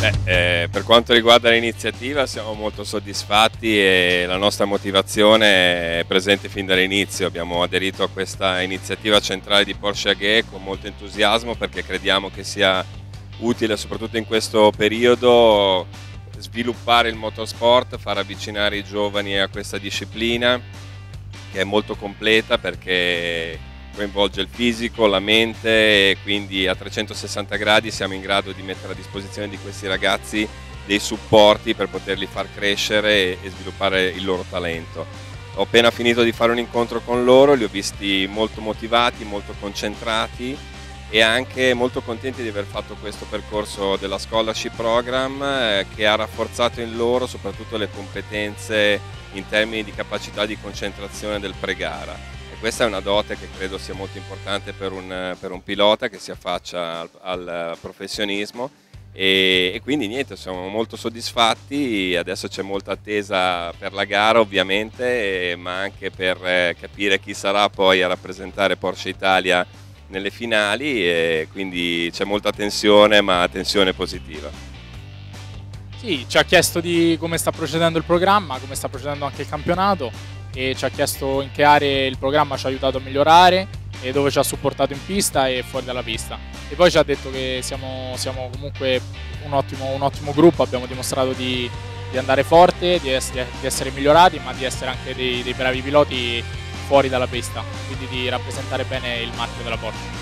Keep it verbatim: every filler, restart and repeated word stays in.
Beh, eh, per quanto riguarda l'iniziativa siamo molto soddisfatti e la nostra motivazione è presente fin dall'inizio. Abbiamo aderito a questa iniziativa centrale di Porsche A G E con molto entusiasmo perché crediamo che sia utile soprattutto in questo periodo sviluppare il motorsport, far avvicinare i giovani a questa disciplina che è molto completa perché coinvolge il fisico, la mente e quindi a trecentosessanta gradi siamo in grado di mettere a disposizione di questi ragazzi dei supporti per poterli far crescere e sviluppare il loro talento. Ho appena finito di fare un incontro con loro, li ho visti molto motivati, molto concentrati e anche molto contenti di aver fatto questo percorso della Scholarship Program eh, che ha rafforzato in loro soprattutto le competenze in termini di capacità di concentrazione del pre-gara. Questa è una dote che credo sia molto importante per un, per un pilota che si affaccia al, al professionismo e, e quindi niente, siamo molto soddisfatti, adesso c'è molta attesa per la gara ovviamente, e, ma anche per eh, capire chi sarà poi a rappresentare Porsche Italia nelle finali e quindi c'è molta tensione, ma tensione positiva. Sì, ci ha chiesto di come sta procedendo il programma, come sta procedendo anche il campionato e ci ha chiesto in che aree il programma ci ha aiutato a migliorare e dove ci ha supportato in pista e fuori dalla pista. E poi ci ha detto che siamo, siamo comunque un ottimo, un ottimo gruppo, abbiamo dimostrato di, di andare forte, di essere, di essere migliorati, ma di essere anche dei, dei bravi piloti fuori dalla pista, quindi di rappresentare bene il marchio della Porsche.